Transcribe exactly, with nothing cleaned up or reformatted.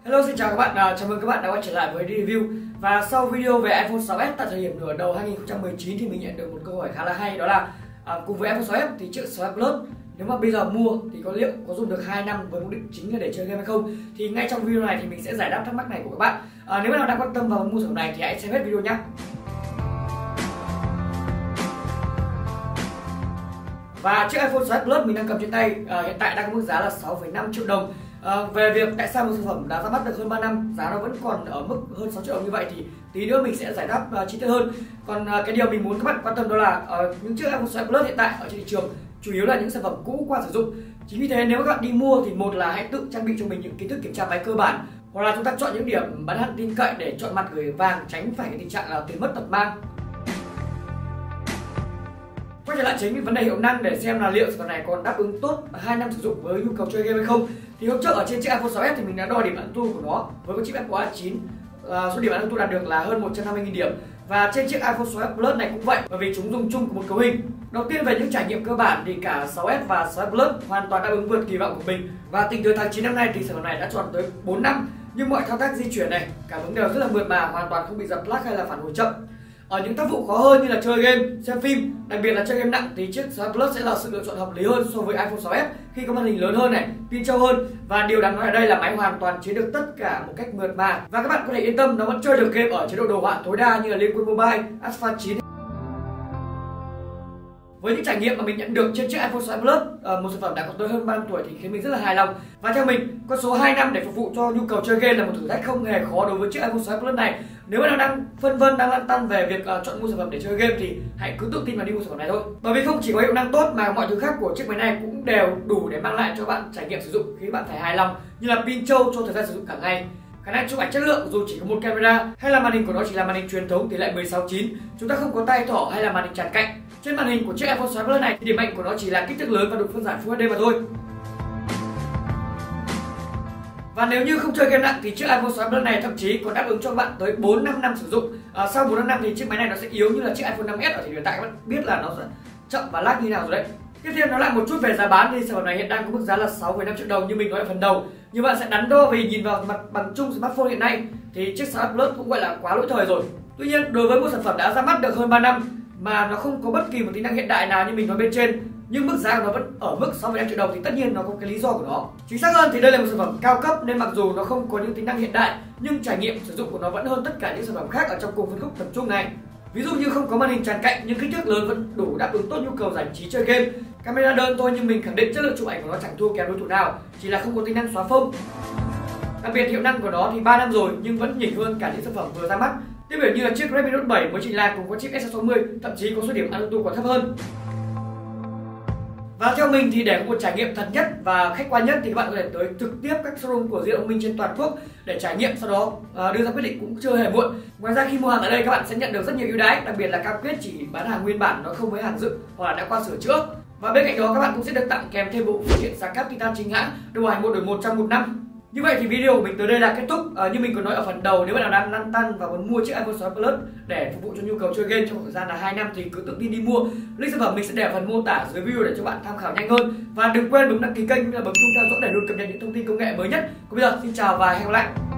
Hello, xin chào các bạn, à, chào mừng các bạn đã quay trở lại với review. Và sau video về iPhone sáu ét tại thời điểm nửa đầu hai nghìn không trăm mười chín thì mình nhận được một câu hỏi khá là hay, đó là à, cùng với iPhone sáu ét thì chiếc sáu ét Plus nếu mà bây giờ mua thì có liệu có dùng được hai năm với mục đích chính là để chơi game hay không? Thì ngay trong video này thì mình sẽ giải đáp thắc mắc này của các bạn. À, nếu bạn nào đang quan tâm vào mua sản phẩm này thì hãy xem hết video nhé. Và chiếc iPhone sáu ét Plus mình đang cầm trên tay à, hiện tại đang có mức giá là sáu phẩy năm triệu đồng. À, về việc tại sao một sản phẩm đã ra mắt được hơn ba năm giá nó vẫn còn ở mức hơn sáu triệu đồng như vậy thì tí nữa mình sẽ giải đáp uh, chi tiết hơn. Còn uh, cái điều mình muốn các bạn quan tâm đó là uh, những chiếc iPhone sáu ét Plus hiện tại ở trên thị trường chủ yếu là những sản phẩm cũ qua sử dụng. Chính vì thế nếu các bạn đi mua thì một là hãy tự trang bị cho mình những kiến thức kiểm tra máy cơ bản, hoặc là chúng ta chọn những điểm bán hàng tin cậy để chọn mặt gửi vàng, tránh phải cái tình trạng là tiền mất tật mang. Quay trở lại chính vấn đề hiệu năng để xem là liệu sản phẩm này còn đáp ứng tốt hai năm sử dụng với nhu cầu chơi game hay không. Thì hôm trước ở trên chiếc iPhone sáu ét thì mình đã đo điểm Antutu của nó với cái chip Apple A chín. À, số điểm Antutu đạt được là hơn một trăm năm mươi nghìn điểm. Và trên chiếc iPhone sáu ét Plus này cũng vậy, bởi vì chúng dùng chung của một cấu hình. Đầu tiên về những trải nghiệm cơ bản thì cả sáu ét và sáu ét Plus hoàn toàn đáp ứng vượt kỳ vọng của mình. Và tính tới tháng chín năm nay thì sản phẩm này đã tròn tới bốn năm, nhưng mọi thao tác di chuyển này, cảm ứng đều rất là mượt mà, hoàn toàn không bị giật lag hay là phản hồi chậm. Ở những tác vụ khó hơn như là chơi game, xem phim, đặc biệt là chơi game nặng thì chiếc sáu ét Plus sẽ là sự lựa chọn hợp lý hơn so với iPhone sáu ét khi có màn hình lớn hơn này, pin trâu hơn, và điều đáng nói ở đây là máy hoàn toàn chế được tất cả một cách mượt mà và các bạn có thể yên tâm nó vẫn chơi được game ở chế độ đồ họa tối đa như là Liên Quân Mobile, Asphalt chín. Với những trải nghiệm mà mình nhận được trên chiếc iPhone sáu ét Plus, một sản phẩm đã có tới hơn ba năm tuổi thì khiến mình rất là hài lòng. Và theo mình, con số hai năm để phục vụ cho nhu cầu chơi game là một thử thách không hề khó đối với chiếc iPhone sáu ét Plus này. Nếu bạn nào đang phân vân, đang lăn tăn về việc uh, chọn mua sản phẩm để chơi game thì hãy cứ tự tin mà đi mua sản phẩm này thôi. Bởi vì không chỉ có hiệu năng tốt mà mọi thứ khác của chiếc máy này cũng đều đủ để mang lại cho bạn trải nghiệm sử dụng khiến bạn phải hài lòng, như là pin trâu cho thời gian sử dụng cả ngày, khả năng chụp ảnh chất lượng dù chỉ có một camera, hay là màn hình của nó chỉ là màn hình truyền thống tỷ lệ mười sáu chín, chúng ta không có tay thỏ hay là màn hình tràn cạnh. Trên màn hình của chiếc iPhone sáu ét Plus này thì điểm mạnh của nó chỉ là kích thước lớn và độ phân giải Full hát đê mà thôi. Và nếu như không chơi game nặng thì chiếc iPhone sáu ét Plus này thậm chí còn đáp ứng cho bạn tới bốn năm năm sử dụng. À, sau bốn năm năm thì chiếc máy này nó sẽ yếu như là chiếc iPhone năm ét ở thời điểm tại, các bạn biết là nó sẽ chậm và lag như nào rồi đấy. Tiếp theo nó lại một chút về giá bán thì sản phẩm này hiện đang có mức giá là sáu phẩy năm triệu đồng như mình nói ở phần đầu. Nhưng bạn sẽ đắn đo vì nhìn vào mặt bằng chung smartphone hiện nay thì chiếc sáu ét Plus cũng gọi là quá lỗi thời rồi. Tuy nhiên đối với một sản phẩm đã ra mắt được hơn ba năm mà nó không có bất kỳ một tính năng hiện đại nào như mình nói bên trên, nhưng mức giá của nó vẫn ở mức sáu phẩy năm triệu đồng thì tất nhiên nó có cái lý do của nó. Chính xác hơn thì đây là một sản phẩm cao cấp nên mặc dù nó không có những tính năng hiện đại nhưng trải nghiệm sử dụng của nó vẫn hơn tất cả những sản phẩm khác ở trong cùng phân khúc tầm trung này. Ví dụ như không có màn hình tràn cạnh nhưng kích thước lớn vẫn đủ đáp ứng tốt nhu cầu giải trí chơi game. Camera đơn thôi nhưng mình khẳng định chất lượng chụp ảnh của nó chẳng thua kém đối thủ nào, chỉ là không có tính năng xóa phông. Đặc biệt hiệu năng của nó thì ba năm rồi nhưng vẫn nhỉnh hơn cả những sản phẩm vừa ra mắt. Tiếp biểu như là chiếc Redmi Note bảy mới chỉ là cùng có chip S sáu mươi, thậm chí có số điểm Antutu còn thấp hơn. Và theo mình thì để có một trải nghiệm thật nhất và khách quan nhất thì các bạn có thể tới trực tiếp các showroom của di động thông minh trên toàn quốc để trải nghiệm, sau đó uh, đưa ra quyết định cũng chưa hề muộn. Ngoài ra khi mua hàng ở đây các bạn sẽ nhận được rất nhiều ưu đãi, đặc biệt là cam kết chỉ bán hàng nguyên bản, nó không với hàng dựng hoặc là đã qua sửa chữa. Và bên cạnh đó các bạn cũng sẽ được tặng kèm thêm bộ phụ kiện sạc cáp Titan chính hãng, đầu hành một đổi một trong một năm. Như vậy thì video của mình tới đây là kết thúc. À, như mình có nói ở phần đầu, nếu bạn nào đang lăn tăn và muốn mua chiếc iPhone sáu ét Plus để phục vụ cho nhu cầu chơi game trong thời gian là hai năm thì cứ tự tin đi mua. Link sản phẩm mình sẽ để ở phần mô tả dưới video để cho bạn tham khảo nhanh hơn. Và đừng quên bấm đăng ký kênh và bấm chuông theo dõi để luôn cập nhật những thông tin công nghệ mới nhất. Còn bây giờ xin chào và hẹn gặp lại.